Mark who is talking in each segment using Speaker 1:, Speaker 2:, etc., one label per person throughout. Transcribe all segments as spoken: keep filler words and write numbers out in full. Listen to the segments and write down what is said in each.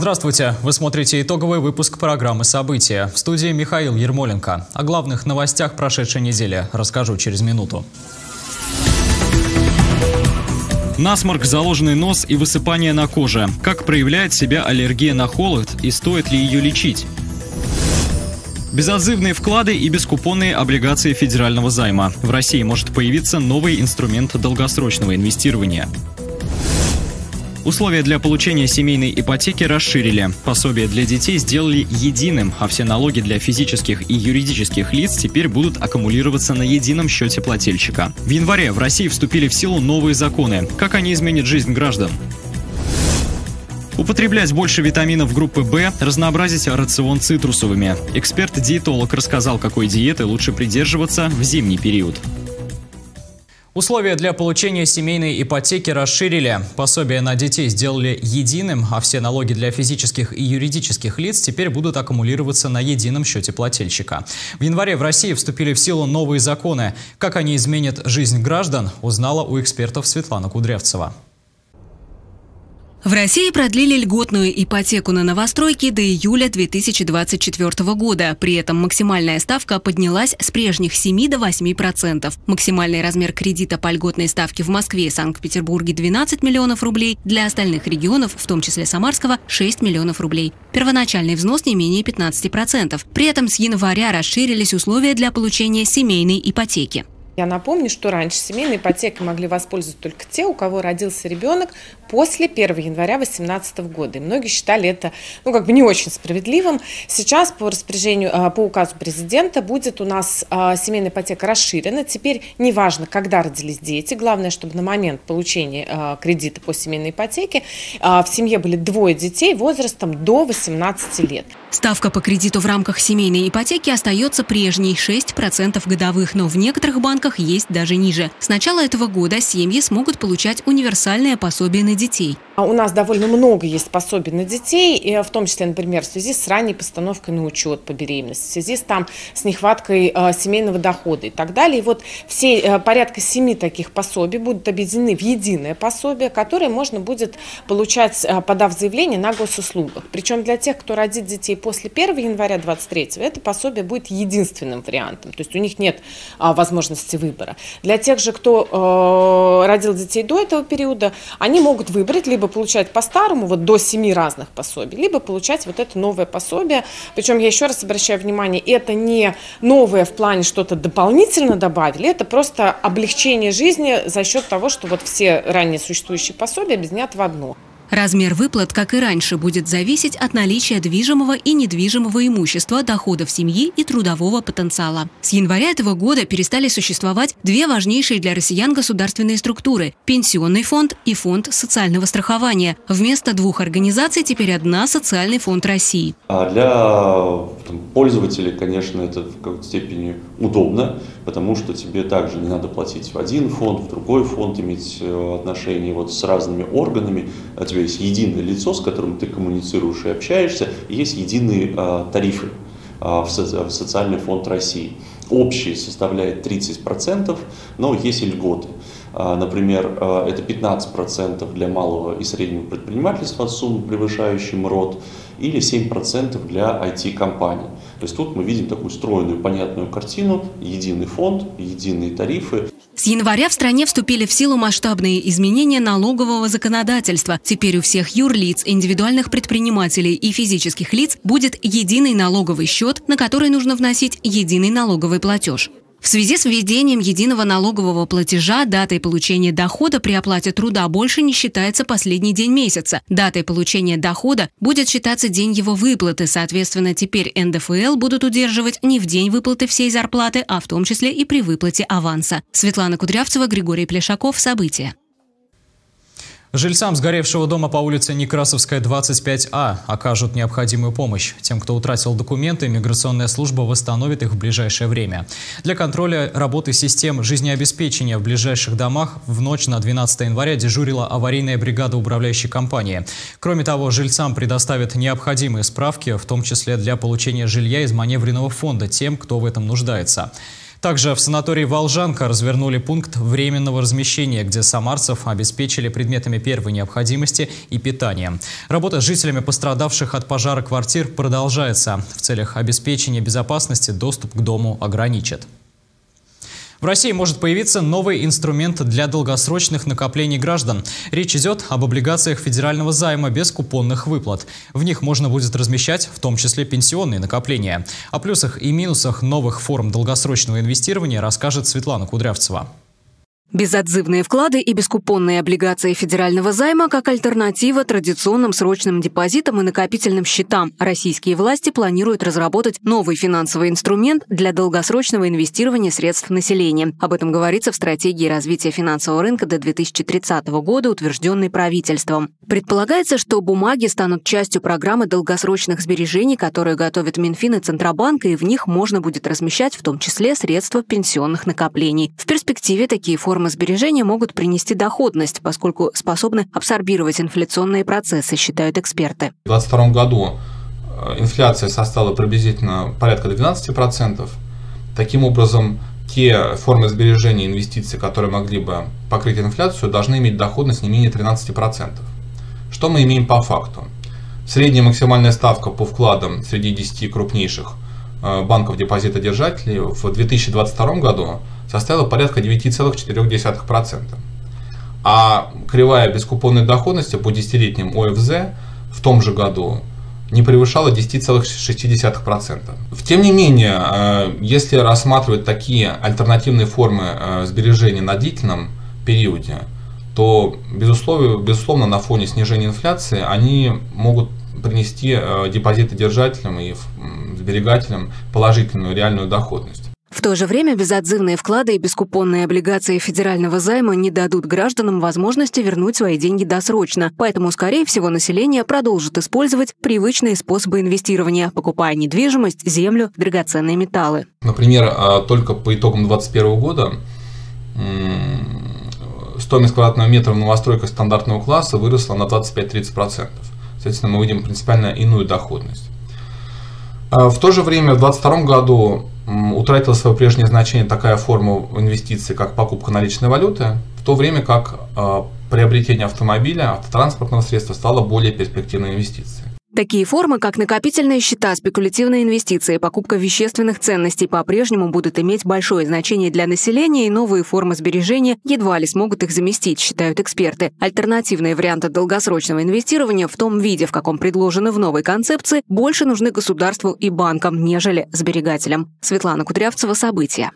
Speaker 1: Здравствуйте! Вы смотрите итоговый выпуск программы «События». В студии Михаил Ермоленко. О главных новостях прошедшей недели расскажу через минуту. Насморк, заложенный нос и высыпание на коже. Как проявляет себя аллергия на холод и стоит ли ее лечить? Безотзывные вклады и бескупонные облигации федерального займа. В России может появиться новый инструмент долгосрочного инвестирования. Условия для получения семейной ипотеки расширили. Пособия для детей сделали единым, а все налоги для физических и юридических лиц теперь будут аккумулироваться на едином счете плательщика. В январе в России вступили в силу новые законы. Как они изменят жизнь граждан? Употреблять больше витаминов группы В, разнообразить рацион цитрусовыми. Эксперт-диетолог рассказал, какой диеты лучше придерживаться в зимний период. Условия для получения семейной ипотеки расширили. Пособия на детей сделали единым, а все налоги для физических и юридических лиц теперь будут аккумулироваться на едином счете плательщика. В январе в России вступили в силу новые законы. Как они изменят жизнь граждан, узнала у экспертов Светлана Кудрявцева.
Speaker 2: В России продлили льготную ипотеку на новостройки до июля две тысячи двадцать четвёртого года. При этом максимальная ставка поднялась с прежних семи до восьми процентов. Максимальный размер кредита по льготной ставке в Москве и Санкт-Петербурге двенадцать миллионов рублей, для остальных регионов, в том числе Самарского, шесть миллионов рублей. Первоначальный взнос не менее пятнадцати процентов. При этом с января расширились условия для получения семейной ипотеки.
Speaker 3: Я напомню, что раньше семейной ипотекой могли воспользоваться только те, у кого родился ребенок после первого января две тысячи восемнадцатого года. И многие считали это, ну, как бы не очень справедливым. Сейчас по распоряжению, по указу президента будет у нас семейная ипотека расширена. Теперь неважно, когда родились дети, главное, чтобы на момент получения кредита по семейной ипотеке в семье были двое детей возрастом до восемнадцати лет.
Speaker 2: Ставка по кредиту в рамках семейной ипотеки остается прежней – шесть процентов годовых, но в некоторых банках есть даже ниже. С начала этого года семьи смогут получать универсальное пособие на детей.
Speaker 3: У нас довольно много есть пособий на детей, и в том числе, например, в связи с ранней постановкой на учет по беременности, в связи с, там, с нехваткой э, семейного дохода и так далее. И вот все э, порядка семи таких пособий будут объединены в единое пособие, которое можно будет получать, э, подав заявление на госуслугах. Причем для тех, кто родит детей после первого января двадцать третьего, это пособие будет единственным вариантом. То есть у них нет э, возможности выбора. Для тех же, кто э, родил детей до этого периода, они могут выбрать либо получать по-старому, вот до семи разных пособий, либо получать вот это новое пособие. Причем я еще раз обращаю внимание, это не новое в плане что-то дополнительно добавили, это просто облегчение жизни за счет того, что вот все ранее существующие пособия объединят в одно.
Speaker 2: Размер выплат, как и раньше, будет зависеть от наличия движимого и недвижимого имущества, доходов семьи и трудового потенциала. С января этого года перестали существовать две важнейшие для россиян государственные структуры – Пенсионный фонд и Фонд социального страхования. Вместо двух организаций теперь одна – Социальный фонд России.
Speaker 4: А для там, пользователей, конечно, это в какой-то степени удобно, потому что тебе также не надо платить в один фонд, в другой фонд, иметь отношения вот с разными органами. У тебя есть единое лицо, с которым ты коммуницируешь и общаешься, и есть единые а, тарифы а, в, со, в Социальный фонд России. Общий составляет тридцать процентов, но есть и льготы. А, например, а, это пятнадцать процентов для малого и среднего предпринимательства от суммы, превышающей МРОТ, или семь процентов для ай ти-компаний. То есть тут мы видим такую стройную, понятную картину, единый фонд, единые тарифы.
Speaker 2: С января в стране вступили в силу масштабные изменения налогового законодательства. Теперь у всех юрлиц, индивидуальных предпринимателей и физических лиц будет единый налоговый счет, на который нужно вносить единый налоговый платеж. В связи с введением единого налогового платежа датой получения дохода при оплате труда больше не считается последний день месяца. Датой получения дохода будет считаться день его выплаты. Соответственно, теперь эн дэ эф эл будут удерживать не в день выплаты всей зарплаты, а в том числе и при выплате аванса. Светлана Кудрявцева, Григорий Плешаков. События.
Speaker 1: Жильцам сгоревшего дома по улице Некрасовская, двадцать пять А окажут необходимую помощь. Тем, кто утратил документы, миграционная служба восстановит их в ближайшее время. Для контроля работы систем жизнеобеспечения в ближайших домах в ночь на двенадцатое января дежурила аварийная бригада управляющей компании. Кроме того, жильцам предоставят необходимые справки, в том числе для получения жилья из маневренного фонда тем, кто в этом нуждается. Также в санатории «Волжанка» развернули пункт временного размещения, где самарцев обеспечили предметами первой необходимости и питанием. Работа с жителями пострадавших от пожара квартир продолжается. В целях обеспечения безопасности доступ к дому ограничат. В России может появиться новый инструмент для долгосрочных накоплений граждан. Речь идет об облигациях федерального займа без купонных выплат. В них можно будет размещать в том числе пенсионные накопления. О плюсах и минусах новых форм долгосрочного инвестирования расскажет Светлана Кудрявцева.
Speaker 2: Безотзывные вклады и бескупонные облигации федерального займа как альтернатива традиционным срочным депозитам и накопительным счетам. Российские власти планируют разработать новый финансовый инструмент для долгосрочного инвестирования средств населения. Об этом говорится в стратегии развития финансового рынка до две тысячи тридцатого года, утвержденной правительством. Предполагается, что бумаги станут частью программы долгосрочных сбережений, которую готовят Минфин и Центробанк, и в них можно будет размещать в том числе средства пенсионных накоплений. В перспективе такие формы сбережения могут принести доходность, поскольку способны абсорбировать инфляционные процессы, считают эксперты.
Speaker 5: В две тысячи двадцать втором году инфляция составила приблизительно порядка двенадцати процентов. Таким образом, те формы сбережений и инвестиций, которые могли бы покрыть инфляцию, должны иметь доходность не менее тринадцати процентов. Что мы имеем по факту? Средняя максимальная ставка по вкладам среди десяти крупнейших банков депозитодержателей в две тысячи двадцать втором году составила порядка девяти целых четырёх десятых процента. А кривая бескупонной доходности по десятилетним О Ф З в том же году не превышала десяти целых шести десятых процента. Тем не менее, если рассматривать такие альтернативные формы сбережений на длительном периоде, то безусловно, безусловно на фоне снижения инфляции они могут принести депозитодержателям и сберегателям положительную реальную доходность.
Speaker 2: В то же время безотзывные вклады и бескупонные облигации федерального займа не дадут гражданам возможности вернуть свои деньги досрочно. Поэтому, скорее всего, население продолжит использовать привычные способы инвестирования, покупая недвижимость, землю, драгоценные металлы.
Speaker 5: Например, только по итогам две тысячи двадцать первого года стоимость квадратного метра в новостройках стандартного класса выросла на двадцать пять — тридцать процентов. Соответственно, мы видим принципиально иную доходность. В то же время в две тысячи двадцать втором году утратила свое прежнее значение такая форма инвестиций, как покупка наличной валюты, в то время как приобретение автомобиля, автотранспортного средства стало более перспективной инвестицией.
Speaker 2: Такие формы, как накопительные счета, спекулятивные инвестиции, покупка вещественных ценностей по-прежнему будут иметь большое значение для населения, и новые формы сбережения едва ли смогут их заместить, считают эксперты. Альтернативные варианты долгосрочного инвестирования в том виде, в каком предложены в новой концепции, больше нужны государству и банкам, нежели сберегателям. Светлана Кудрявцева, События.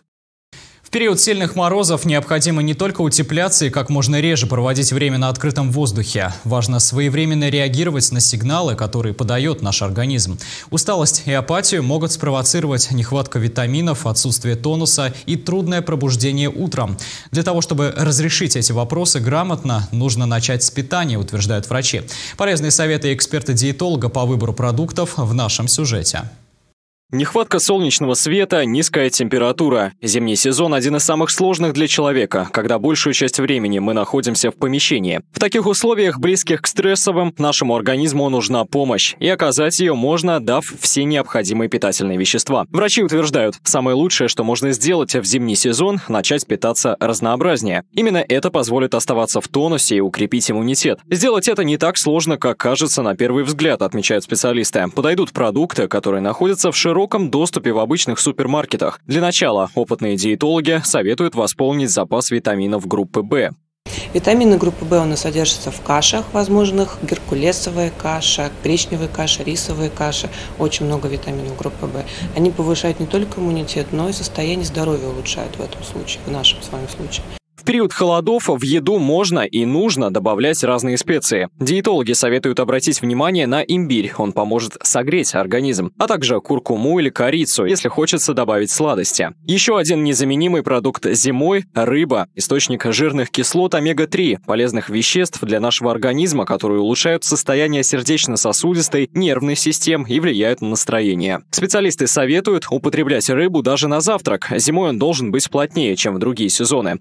Speaker 1: В период сильных морозов необходимо не только утепляться и как можно реже проводить время на открытом воздухе. Важно своевременно реагировать на сигналы, которые подает наш организм. Усталость и апатию могут спровоцировать нехватка витаминов, отсутствие тонуса и трудное пробуждение утром. Для того, чтобы разрешить эти вопросы грамотно, нужно начать с питания, утверждают врачи. Полезные советы эксперта-диетолога по выбору продуктов в нашем сюжете.
Speaker 6: Нехватка солнечного света, низкая температура. Зимний сезон – один из самых сложных для человека, когда большую часть времени мы находимся в помещении. В таких условиях, близких к стрессовым, нашему организму нужна помощь. И оказать ее можно, дав все необходимые питательные вещества. Врачи утверждают, самое лучшее, что можно сделать в зимний сезон – начать питаться разнообразнее. Именно это позволит оставаться в тонусе и укрепить иммунитет. Сделать это не так сложно, как кажется на первый взгляд, отмечают специалисты. Подойдут продукты, которые находятся в широком В широком доступе в обычных супермаркетах. Для начала опытные диетологи советуют восполнить запас витаминов группы В.
Speaker 7: Витамины группы В у нас содержатся в кашах возможных: геркулесовая каша, гречневая каша, рисовая каша. Очень много витаминов группы В. Они повышают не только иммунитет, но и состояние здоровья улучшают в этом случае, в нашем с вами случае.
Speaker 6: В период холодов в еду можно и нужно добавлять разные специи. Диетологи советуют обратить внимание на имбирь, он поможет согреть организм, а также куркуму или корицу, если хочется добавить сладости. Еще один незаменимый продукт зимой – рыба, источник жирных кислот омега три, полезных веществ для нашего организма, которые улучшают состояние сердечно-сосудистой, нервной системы и влияют на настроение. Специалисты советуют употреблять рыбу даже на завтрак. Зимой он должен быть плотнее, чем в другие сезоны. Белок в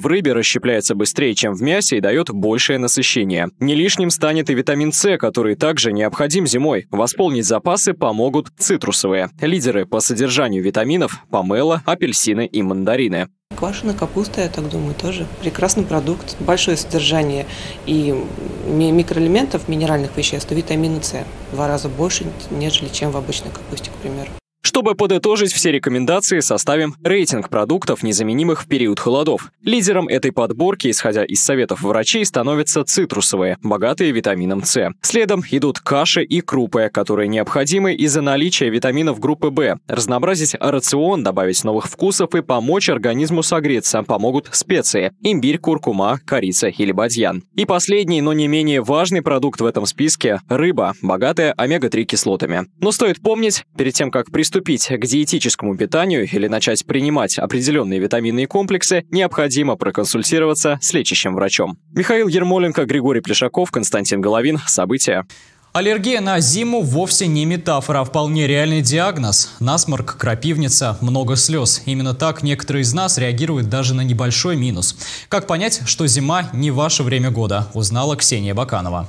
Speaker 6: в рыбе расщепляется быстрее, чем в мясе и дает большее насыщение. Не лишним станет и витамин С, который также необходим зимой. Восполнить запасы помогут цитрусовые. Лидеры по содержанию витаминов – помело, апельсины и мандарины.
Speaker 7: Квашеная капуста, я так думаю, тоже прекрасный продукт. Большое содержание и микроэлементов, минеральных веществ, и витамина С. В два раза больше, нежели чем в обычной капусте, к примеру.
Speaker 6: Чтобы подытожить все рекомендации, составим рейтинг продуктов, незаменимых в период холодов. Лидером этой подборки, исходя из советов врачей, становятся цитрусовые, богатые витамином С. Следом идут каши и крупы, которые необходимы из-за наличия витаминов группы В. Разнообразить рацион, добавить новых вкусов и помочь организму согреться помогут специи – имбирь, куркума, корица или бадьян. И последний, но не менее важный продукт в этом списке – рыба, богатая омега три кислотами. Но стоит помнить, перед тем, как приступить к диетическому питанию или начать принимать определенные витаминные комплексы, необходимо проконсультироваться с лечащим врачом. Михаил Ермоленко, Григорий Плешаков, Константин Головин. События.
Speaker 1: Аллергия на зиму вовсе не метафора, а вполне реальный диагноз. Насморк, крапивница, много слез. Именно так некоторые из нас реагируют даже на небольшой минус. Как понять, что зима не ваше время года, узнала Ксения Баканова.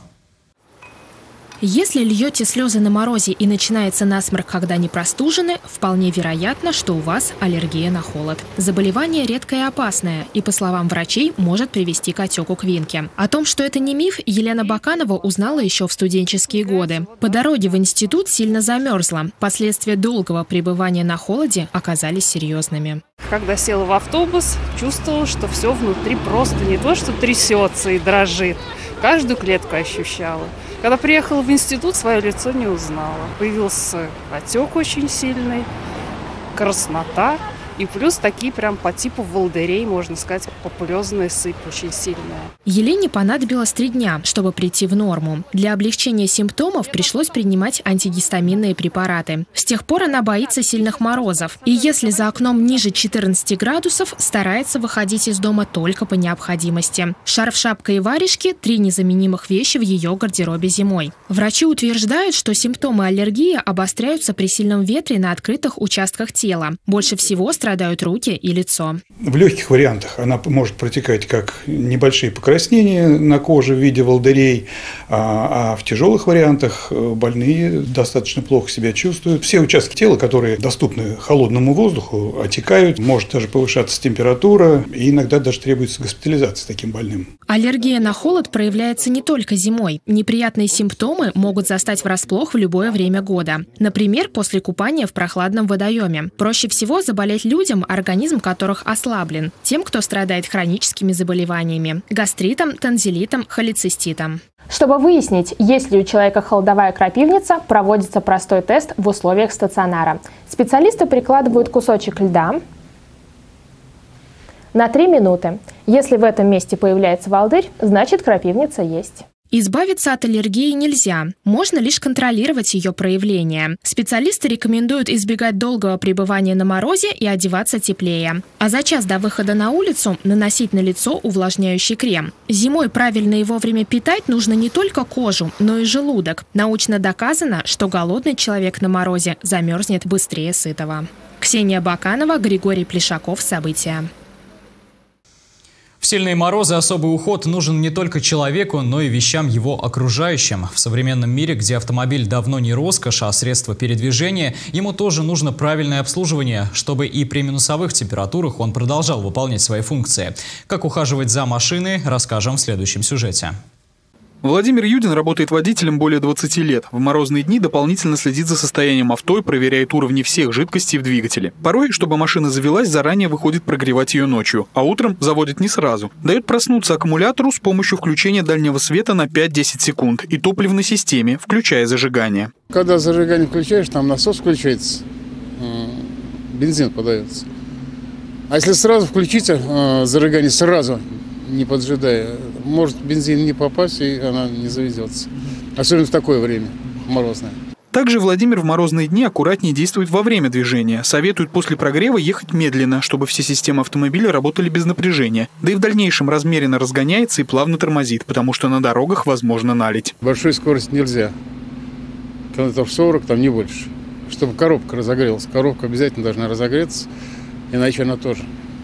Speaker 8: Если льете слезы на морозе и начинается насморк, когда не простужены, вполне вероятно, что у вас аллергия на холод. Заболевание редкое и опасное, и, по словам врачей, может привести к отеку квинки. О том, что это не миф, Елена Баканова узнала еще в студенческие годы. По дороге в институт сильно замерзла. Последствия долгого пребывания на холоде оказались серьезными.
Speaker 9: Когда села в автобус, чувствовала, что все внутри просто не то, что трясется и дрожит. Каждую клетку ощущала. Когда приехала в институт, свое лицо не узнала. Появился отек очень сильный, краснота и плюс такие прям по типу волдырей, можно сказать, популезная сыпь очень сильная.
Speaker 8: Елене понадобилось три дня, чтобы прийти в норму. Для облегчения симптомов пришлось принимать антигистаминные препараты. С тех пор она боится сильных морозов. И если за окном ниже четырнадцати градусов, старается выходить из дома только по необходимости. Шарф, шапка и варежки – три незаменимых вещи в ее гардеробе зимой. Врачи утверждают, что симптомы аллергии обостряются при сильном ветре на открытых участках тела. Больше всего страдают руки и лицо.
Speaker 10: В легких вариантах она может протекать как небольшие покраснения на коже в виде волдырей, а, а в тяжелых вариантах больные достаточно плохо себя чувствуют. Все участки тела, которые доступны холодному воздуху, отекают, может даже повышаться температура, и иногда даже требуется госпитализация таким больным.
Speaker 8: Аллергия на холод проявляется не только зимой. Неприятные симптомы могут застать врасплох в любое время года. Например, после купания в прохладном водоеме. Проще всего заболеть людям, организм которых ослаблен. Тем, кто страдает хроническими заболеваниями – гастритом, танзелитом, холециститом.
Speaker 11: Чтобы выяснить, есть ли у человека холодовая крапивница, проводится простой тест в условиях стационара. Специалисты прикладывают кусочек льда на три минуты. Если в этом месте появляется волдырь, значит крапивница есть.
Speaker 8: Избавиться от аллергии нельзя. Можно лишь контролировать ее проявление. Специалисты рекомендуют избегать долгого пребывания на морозе и одеваться теплее. А за час до выхода на улицу наносить на лицо увлажняющий крем. Зимой правильно и вовремя питать нужно не только кожу, но и желудок. Научно доказано, что голодный человек на морозе замерзнет быстрее сытого. Ксения Баканова, Григорий Плешаков. События.
Speaker 1: В сильные морозы особый уход нужен не только человеку, но и вещам его окружающим. В современном мире, где автомобиль давно не роскошь, а средство передвижения, ему тоже нужно правильное обслуживание, чтобы и при минусовых температурах он продолжал выполнять свои функции. Как ухаживать за машиной, расскажем в следующем сюжете.
Speaker 12: Владимир Юдин работает водителем более двадцати лет. В морозные дни дополнительно следит за состоянием авто и проверяет уровни всех жидкостей в двигателе. Порой, чтобы машина завелась, заранее выходит прогревать ее ночью, а утром заводит не сразу. Дает проснуться аккумулятору с помощью включения дальнего света на пять-десять секунд и топливной системе, включая зажигание.
Speaker 13: Когда зажигание включаешь, там насос включается, бензин подается. А если сразу включить зажигание, сразу, не поджидая, может бензин не попасть, и она не заведется. Особенно в такое время, морозное.
Speaker 12: Также Владимир в морозные дни аккуратнее действует во время движения. Советует после прогрева ехать медленно, чтобы все системы автомобиля работали без напряжения. Да и в дальнейшем размеренно разгоняется и плавно тормозит, потому что на дорогах возможно наледь.
Speaker 13: Большой скорости нельзя. Километров сорок, там не больше. Чтобы коробка разогрелась. Коробка обязательно должна разогреться, иначе она тоже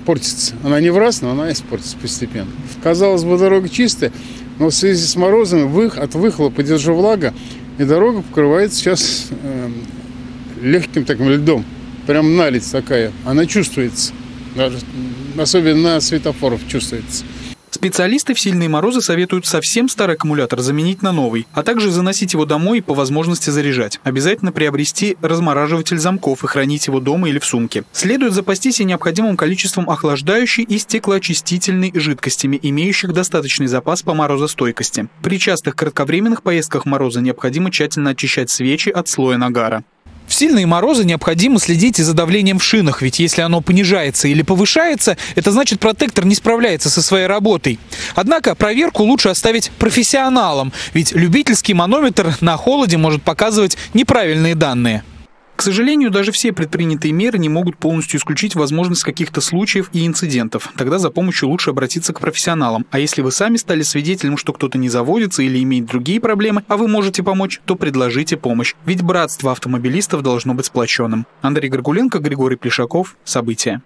Speaker 13: портится. Она не в раз, но она испортится постепенно. Казалось бы, дорога чистая, но в связи с морозами вых, от выхлопа идет же влага, и дорога покрывается сейчас э, легким таким льдом. Прям наледь такая. Она чувствуется. Даже, особенно на светофорах чувствуется.
Speaker 12: Специалисты в сильные морозы советуют совсем старый аккумулятор заменить на новый, а также заносить его домой и по возможности заряжать. Обязательно приобрести размораживатель замков и хранить его дома или в сумке. Следует запастись и необходимым количеством охлаждающей и стеклоочистительной жидкостями, имеющих достаточный запас по морозостойкости. При частых кратковременных поездках в морозы необходимо тщательно очищать свечи от слоя нагара. В сильные морозы необходимо следить и за давлением в шинах, ведь если оно понижается или повышается, это значит, протектор не справляется со своей работой. Однако проверку лучше оставить профессионалам, ведь любительский манометр на холоде может показывать неправильные данные. К сожалению, даже все предпринятые меры не могут полностью исключить возможность каких-то случаев и инцидентов. Тогда за помощью лучше обратиться к профессионалам. А если вы сами стали свидетелем, что кто-то не заводится или имеет другие проблемы, а вы можете помочь, то предложите помощь. Ведь братство автомобилистов должно быть сплоченным. Андрей Горгуленко, Григорий Плешаков. События.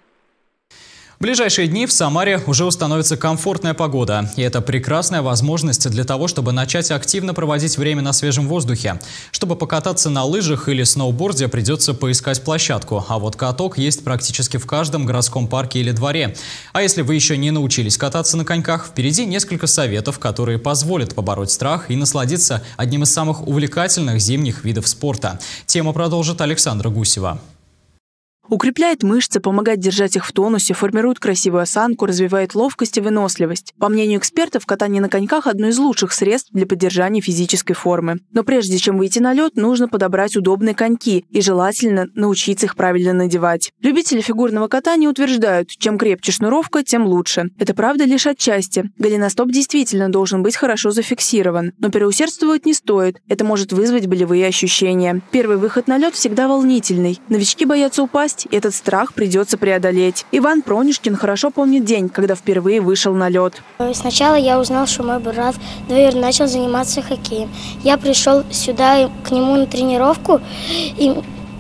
Speaker 1: В ближайшие дни в Самаре уже установится комфортная погода. И это прекрасная возможность для того, чтобы начать активно проводить время на свежем воздухе. Чтобы покататься на лыжах или сноуборде, придется поискать площадку. А вот каток есть практически в каждом городском парке или дворе. А если вы еще не научились кататься на коньках, впереди несколько советов, которые позволят побороть страх и насладиться одним из самых увлекательных зимних видов спорта. Тему продолжит Александра Гусева.
Speaker 14: Укрепляет мышцы, помогает держать их в тонусе, формирует красивую осанку, развивает ловкость и выносливость. По мнению экспертов, катание на коньках – одно из лучших средств для поддержания физической формы. Но прежде чем выйти на лед, нужно подобрать удобные коньки и желательно научиться их правильно надевать. Любители фигурного катания утверждают, чем крепче шнуровка, тем лучше. Это правда лишь отчасти. Голеностоп действительно должен быть хорошо зафиксирован. Но переусердствовать не стоит. Это может вызвать болевые ощущения. Первый выход на лед всегда волнительный. Новички боятся упасть, и этот страх придется преодолеть. Иван Пронюшкин хорошо помнит день, когда впервые вышел на лед.
Speaker 15: Сначала я узнал, что мой брат двоюр начал заниматься хоккеем. Я пришел сюда к нему на тренировку, и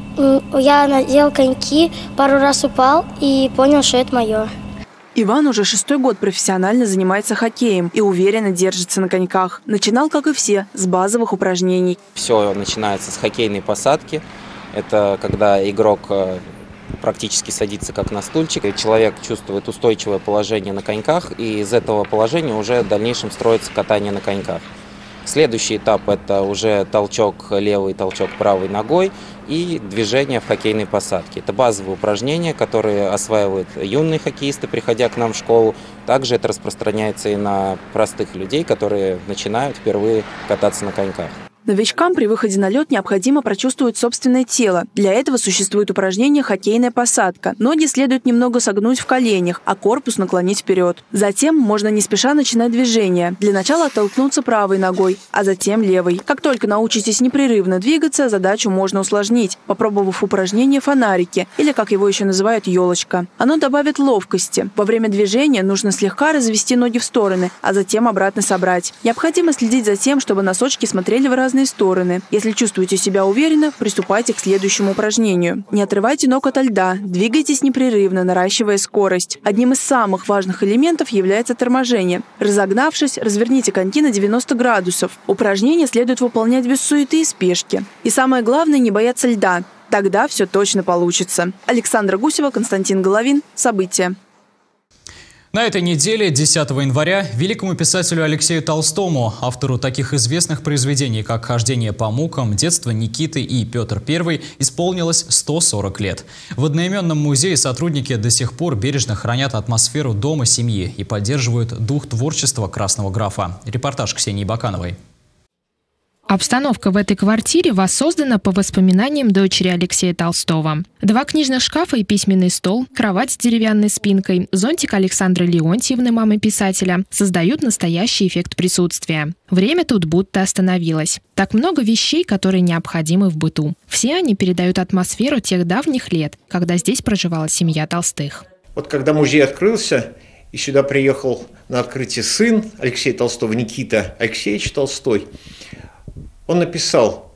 Speaker 15: я надел коньки, пару раз упал и понял, что это мое.
Speaker 14: Иван уже шестой год профессионально занимается хоккеем и уверенно держится на коньках. Начинал, как и все, с базовых упражнений.
Speaker 16: Все начинается с хоккейной посадки. Это когда игрок практически садится как на стульчик, и человек чувствует устойчивое положение на коньках, и из этого положения уже в дальнейшем строится катание на коньках. Следующий этап – это уже толчок левой, толчок правой ногой и движение в хоккейной посадке. Это базовые упражнения, которые осваивают юные хоккеисты, приходя к нам в школу. Также это распространяется и на простых людей, которые начинают впервые кататься на коньках.
Speaker 14: Новичкам при выходе на лед необходимо прочувствовать собственное тело. Для этого существует упражнение «хоккейная посадка». Ноги следует немного согнуть в коленях, а корпус наклонить вперед. Затем можно не спеша начинать движение. Для начала оттолкнуться правой ногой, а затем левой. Как только научитесь непрерывно двигаться, задачу можно усложнить, попробовав упражнение «фонарики» или, как его еще называют, «елочка». Оно добавит ловкости. Во время движения нужно слегка развести ноги в стороны, а затем обратно собрать. Необходимо следить за тем, чтобы носочки смотрели в разные стороны. Если чувствуете себя уверенно, приступайте к следующему упражнению. Не отрывайте ног ото льда, двигайтесь непрерывно, наращивая скорость. Одним из самых важных элементов является торможение. Разогнавшись, разверните коньки на девяносто градусов. Упражнение следует выполнять без суеты и спешки. И самое главное, не бояться льда. Тогда все точно получится. Александра Гусева, Константин Головин. События.
Speaker 1: На этой неделе, десятого января, великому писателю Алексею Толстому, автору таких известных произведений, как «Хождение по мукам», «Детство Никиты» и «Петр Первый», исполнилось сто сорок лет. В одноименном музее сотрудники до сих пор бережно хранят атмосферу дома семьи и поддерживают дух творчества красного графа. Репортаж Ксении Бакановой.
Speaker 8: Обстановка в этой квартире воссоздана по воспоминаниям дочери Алексея Толстого. Два книжных шкафа и письменный стол, кровать с деревянной спинкой, зонтик Александры Леонтьевны, мамы писателя, создают настоящий эффект присутствия. Время тут будто остановилось. Так много вещей, которые необходимы в быту. Все они передают атмосферу тех давних лет, когда здесь проживала семья Толстых.
Speaker 17: Вот когда музей открылся, и сюда приехал на открытие сын Алексея Толстого, Никита Алексеевич Толстой, он написал: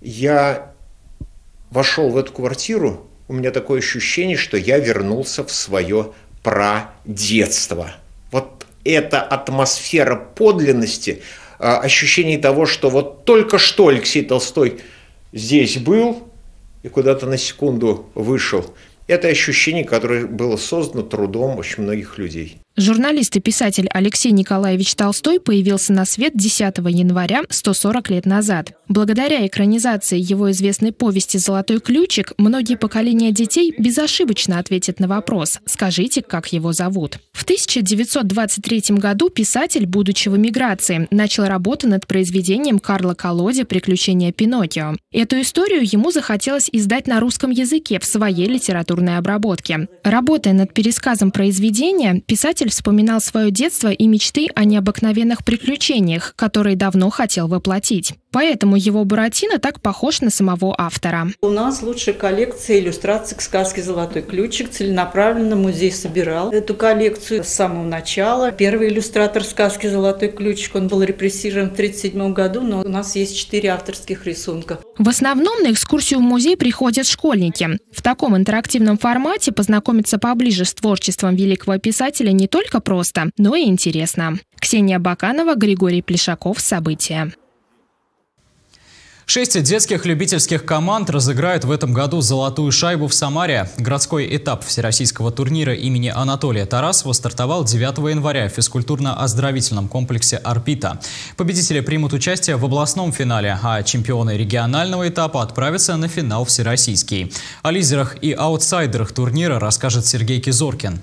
Speaker 17: «Я вошел в эту квартиру, у меня такое ощущение, что я вернулся в свое про детство. Вот эта атмосфера подлинности, ощущение того, что вот только что Алексей Толстой здесь был и куда-то на секунду вышел. Это ощущение, которое было создано трудом очень многих людей.
Speaker 8: Журналист и писатель Алексей Николаевич Толстой появился на свет десятого января сто сорок лет назад. Благодаря экранизации его известной повести «Золотой ключик» многие поколения детей безошибочно ответят на вопрос «Скажите, как его зовут?». В тысяча девятьсот двадцать третьем году писатель, будучи в эмиграции, начал работу над произведением Карла Коллоди «Приключения Пиноккио». Эту историю ему захотелось издать на русском языке в своей литературной обработке. Работая над пересказом произведения, писатель вспоминал свое детство и мечты о необыкновенных приключениях, которые давно хотел воплотить. Поэтому его Буратино так похож на самого автора.
Speaker 18: У нас лучшая коллекция иллюстраций к сказке «Золотой ключик». Целенаправленно музей собирал эту коллекцию с самого начала. Первый иллюстратор сказки «Золотой ключик», он был репрессирован в тысяча девятьсот тридцать седьмом году, но у нас есть четыре авторских рисунка.
Speaker 8: В основном на экскурсию в музей приходят школьники. В таком интерактивном формате познакомиться поближе с творчеством великого писателя не только просто, но и интересно. Ксения Баканова, Григорий Плешаков. События.
Speaker 1: Шесть детских любительских команд разыграют в этом году золотую шайбу в Самаре. Городской этап всероссийского турнира имени Анатолия Тарасова стартовал девятого января в физкультурно-оздоровительном комплексе «Орбита». Победители примут участие в областном финале, а чемпионы регионального этапа отправятся на финал всероссийский. О лидерах и аутсайдерах турнира расскажет Сергей Кизоркин.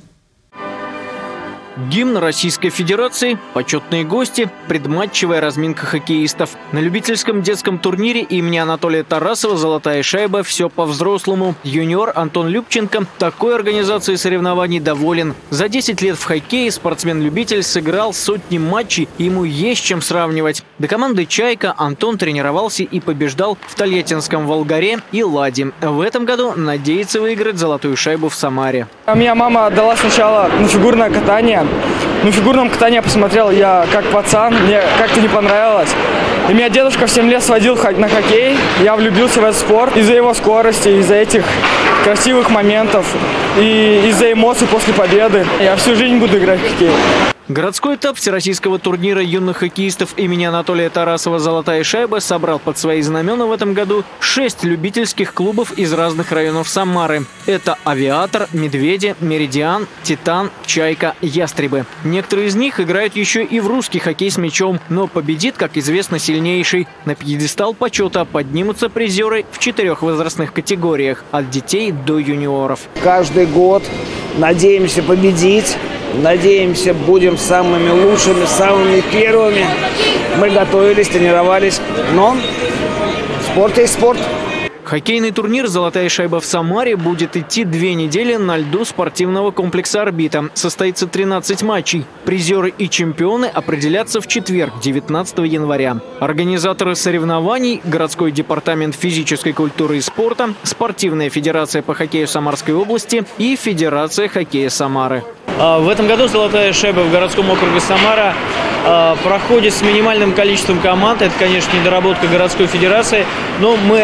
Speaker 19: Гимн Российской Федерации, почетные гости, предматчевая разминка хоккеистов. На любительском детском турнире имени Анатолия Тарасова «Золотая шайба» все по-взрослому. Юниор Антон Любченко такой организацией соревнований доволен. За десять лет в хоккее спортсмен-любитель сыграл сотни матчей, и ему есть чем сравнивать. До команды «Чайка» Антон тренировался и побеждал в Тольяттинском «Волгаре» и «Ладе». В этом году надеется выиграть золотую шайбу в Самаре.
Speaker 20: Меня мама отдала сначала на фигурное катание. На фигурном катании я посмотрел, я как пацан, мне как-то не понравилось. И меня дедушка в семь лет сводил на хоккей, я влюбился в этот спорт из-за его скорости, из-за этих красивых моментов и из-за эмоций после победы. Я всю жизнь буду играть в хоккей.
Speaker 19: Городской этап всероссийского турнира юных хоккеистов имени Анатолия Тарасова «Золотая шайба» собрал под свои знамена в этом году шесть любительских клубов из разных районов Самары. Это «Авиатор», «Медведи», «Меридиан», «Титан», «Чайка», «Ястребы». Некоторые из них играют еще и в русский хоккей с мячом, но победит, как известно, сильнейший. На пьедестал почета поднимутся призеры в четырех возрастных категориях – от детей до юниоров.
Speaker 21: Каждый год надеемся победить. Надеемся, будем самыми лучшими, самыми первыми. Мы готовились, тренировались, но спорт есть спорт.
Speaker 19: Хоккейный турнир «Золотая шайба» в Самаре будет идти две недели на льду спортивного комплекса «Орбита». Состоится тринадцать матчей. Призеры и чемпионы определятся в четверг, девятнадцатого января. Организаторы соревнований – городской департамент физической культуры и спорта, Спортивная федерация по хоккею Самарской области и Федерация хоккея Самары.
Speaker 22: В этом году «Золотая шайба» в городском округе Самара проходит с минимальным количеством команд. Это, конечно, недоработка городской федерации, но мы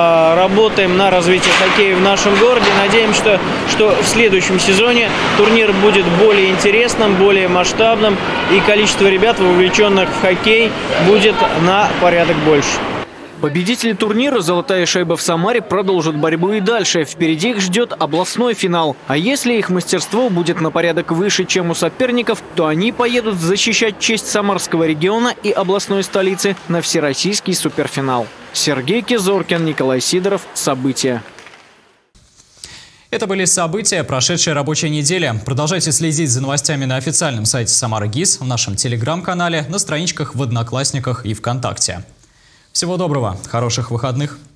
Speaker 22: работаем на развитие хоккея в нашем городе. Надеемся, что, что в следующем сезоне турнир будет более интересным, более масштабным, и количество ребят, вовлеченных в хоккей, будет на порядок больше.
Speaker 19: Победители турнира «Золотая шайба» в Самаре продолжат борьбу и дальше. Впереди их ждет областной финал. А если их мастерство будет на порядок выше, чем у соперников, то они поедут защищать честь Самарского региона и областной столицы на всероссийский суперфинал. Сергей Кизоркин, Николай Сидоров. События.
Speaker 1: Это были события прошедшей рабочей недели. Продолжайте следить за новостями на официальном сайте Самара ГИС, в нашем телеграм-канале, на страничках в Одноклассниках и ВКонтакте. Всего доброго, хороших выходных.